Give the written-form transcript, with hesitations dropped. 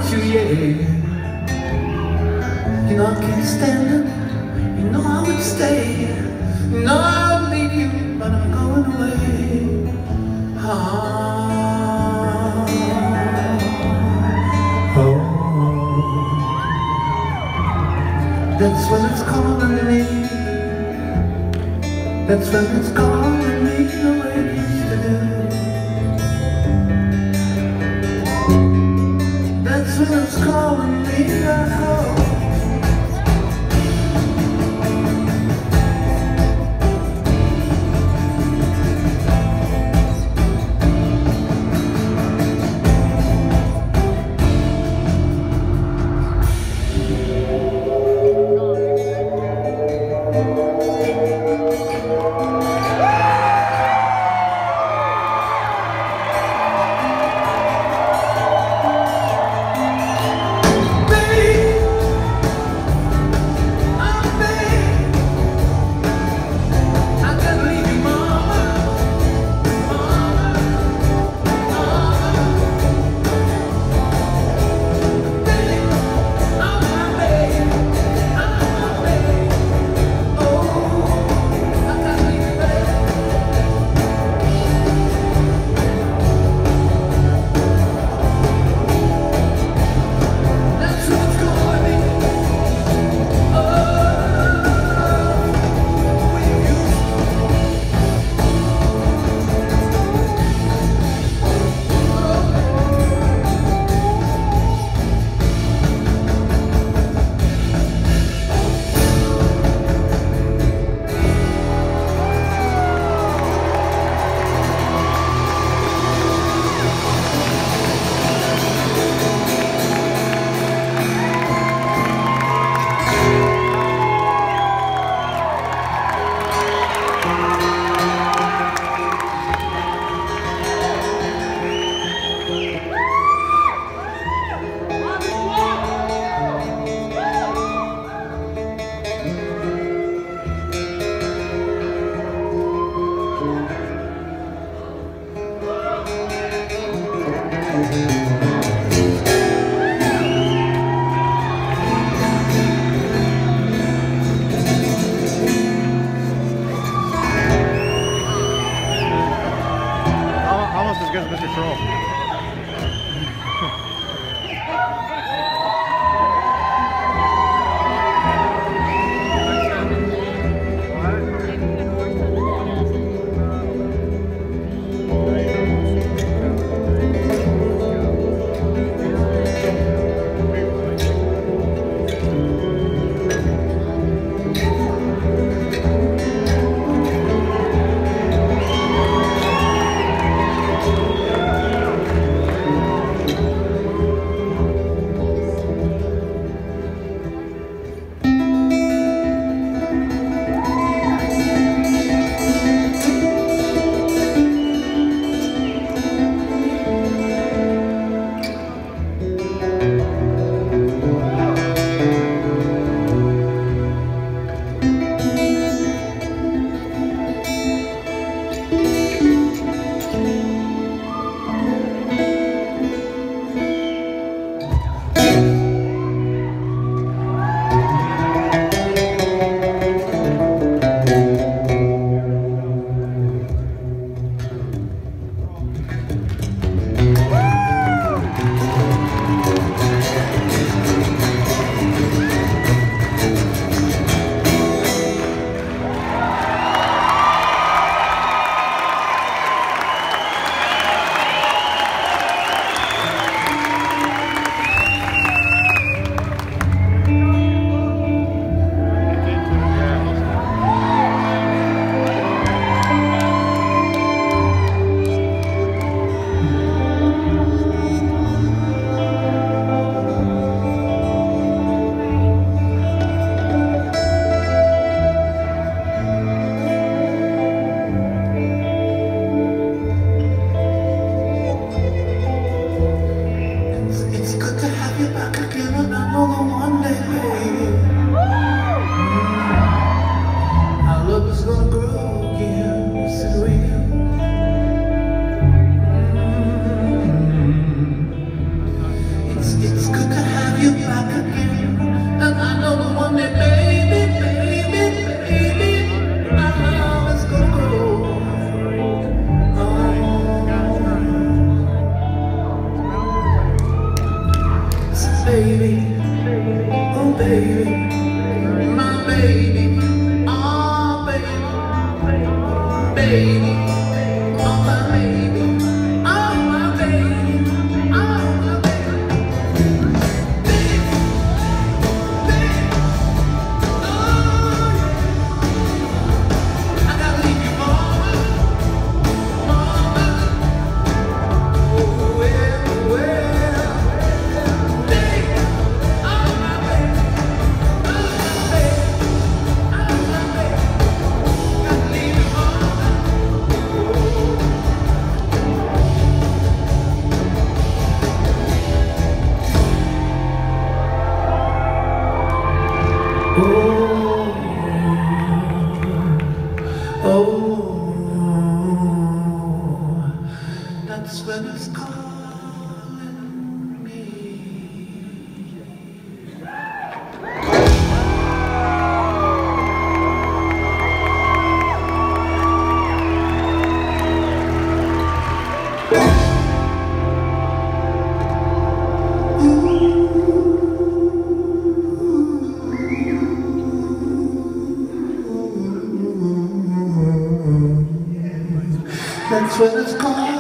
you, yeah. You know I can't stand it. You know I would stay. You know I would leave you, but I'm going away. Oh, that's when it's calling me. That's when it's calling me the way it used to do. That's when it's calling me back home. Almost as good as Mr. Troll. It's good. baby, oh baby, my baby, oh baby, baby, oh my baby, oh my baby, oh my baby, baby, baby, oh yeah. I gotta leave you, mama, mama, oh well, well, baby, oh my baby, oh my baby, oh my baby, gotta leave you, mama. Oh, that's when it's calling me. That's when it's calling.